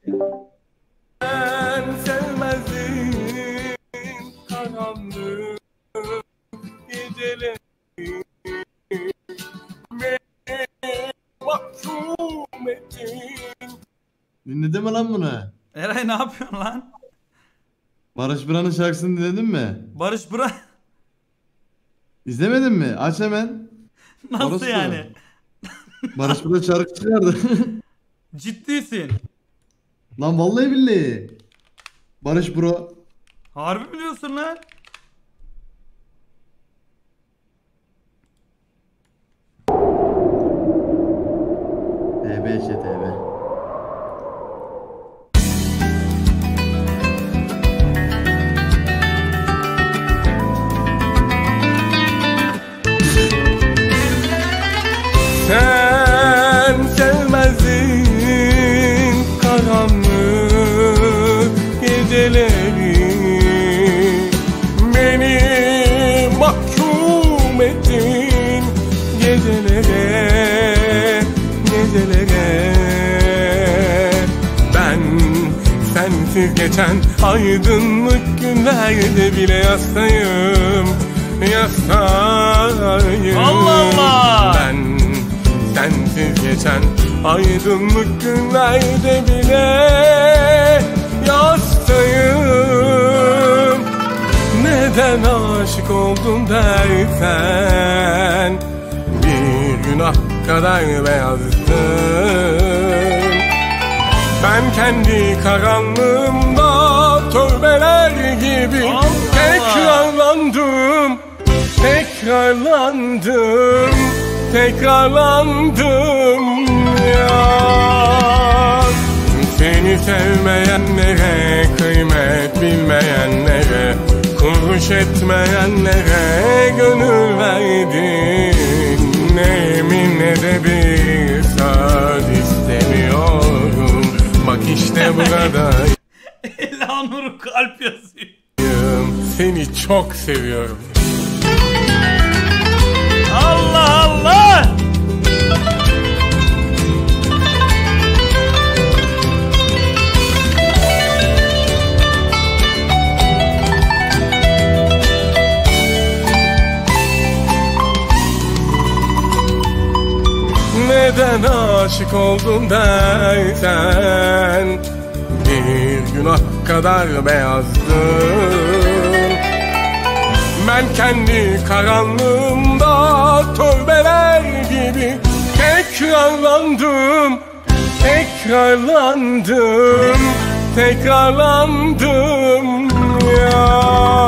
Ben sevmezdim karanlık geceleri, beni mahkum ettin. Dinledin mi lan bunu? Eray ne yapıyorsun lan? Barış Buran'ın şarkısını dinledin mi? Barış Buran İzlemedin mi? Aç hemen. nasıl Orası yani? Barış Buran şarkı çıkardı. Ciddisin. Lan vallahi billahi. Barış Bro. Harbi biliyorsun lan. TB işte TB. Sen sevmezdin karanlık geceleri, beni mahkum ettin gecelere, gecelere. Ben sensiz geçen aydınlık günlerde bile yastayım, yastayım. Allah Allah. Ben sensiz geçen aydınlık günlerde bile yastayım. Neden aşık oldum dersen, bir günah kadar beyazdım. Ben kendi karanlığımda tövbeler gibi tekrarlandım, tekrarlandım, tekrarlandım ya. Seni sevmeyenlere, kıymet bilmeyenlere, kuruş etmeyenlere gönül verdin. Ne yemin ne de bir söz istemiyorum. Bak işte buradayım. Elanur'u kalp yazıyor. Seni çok seviyorum. Allah Allah. Neden aşık oldun dersen, bir günah kadar beyazdım. Ben kendi karanlığımda tövbeler gibi tekrarlandım, tekrarlandım, tekrarlandım ya.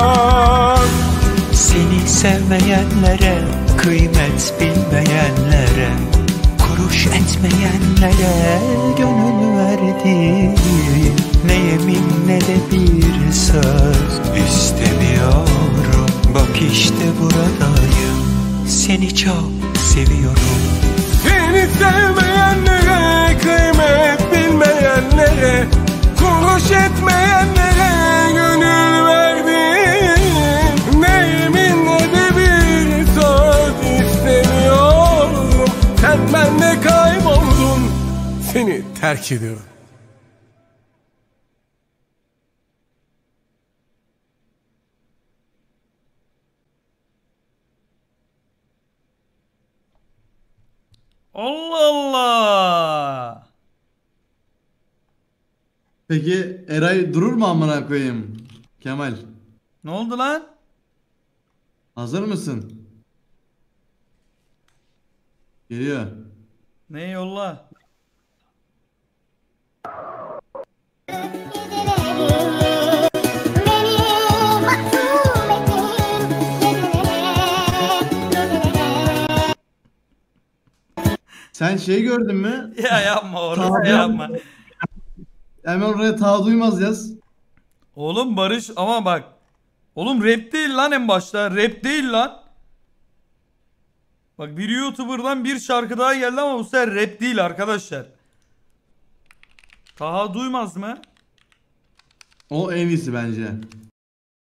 Seni sevmeyenlere, kıymet bilmeyenlere, kuruş etmeyenlere gönül verdim. Ne yemin ne de bir söz istemiyorum. Bak işte buradayım, seni çok seviyorum. Seni sevmeyenlere, kıymet bilmeyenlere, kuruş etmeyenlere gönül verdim. Ne yemin ne de bir söz istemiyorum. Sen bende kayboldun, seni terk ediyorum. Allah Allah. Peki Eray durur mu amına koyayım? Kemal. Ne oldu lan? Hazır mısın? Geliyor. Ne yolla? Sen şeyi gördün mü? Ya yapma orası Tamam. yapma. Hemen oraya ta duymaz yaz. Oğlum Barış ama bak. Oğlum rap değil lan en başta. Rap değil lan. Bak bir YouTuber'dan bir şarkı daha geldi ama bu sefer rap değil arkadaşlar. Taha Duymaz mı? O en iyisi bence.